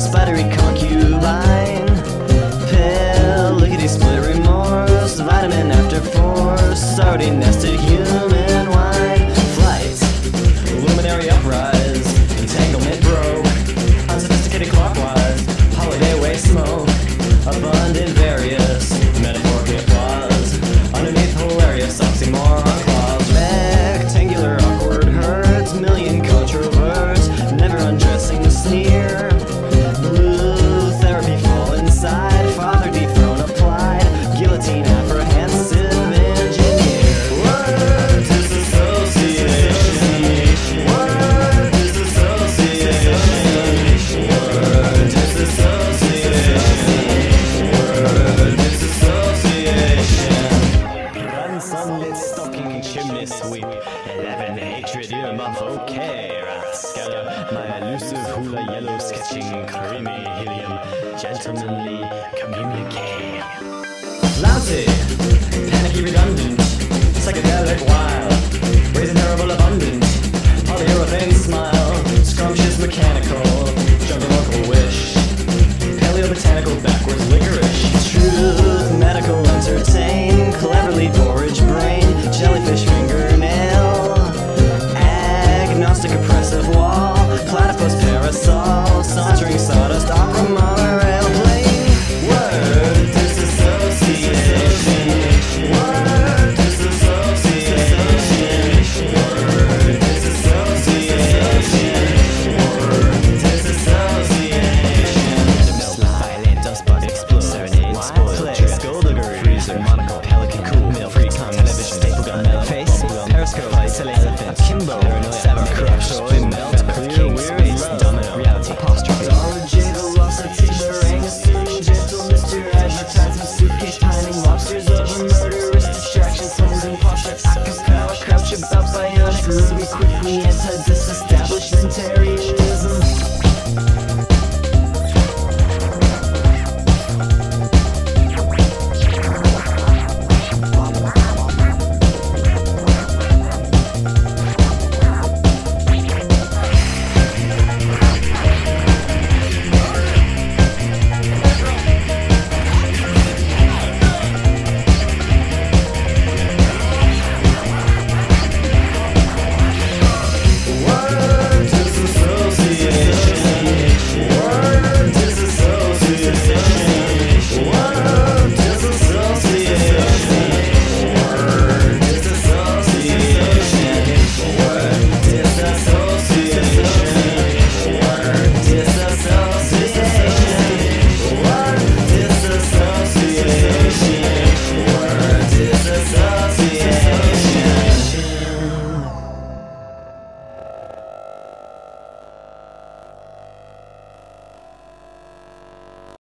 spidery concubine. Pill, lickety split remorse, vitamin after force, already nested human wine. Flight, luminary uprise, entanglement broke, unsophisticated clockwise, holiday way smoke, abundant various, metaphorically applause, underneath hilarious oxymoron clause. Rectangular awkward hurts, million controverts, never undressing the sneer. Blue therapy fall inside, father dethrone applied, guillotine apprehensive engineer. Word disassociation. Word disassociation. Word disassociation. Word disassociation. Run sunlit stocking chimney sweep, 11 hatridium of okay. Scatter my elusive hula yellow sketching creamy helium, gentlemanly communique. Lousy, panicky redundant, psychedelic wild, raising terrible abundant, polyurethane smile, scrumptious mechanical.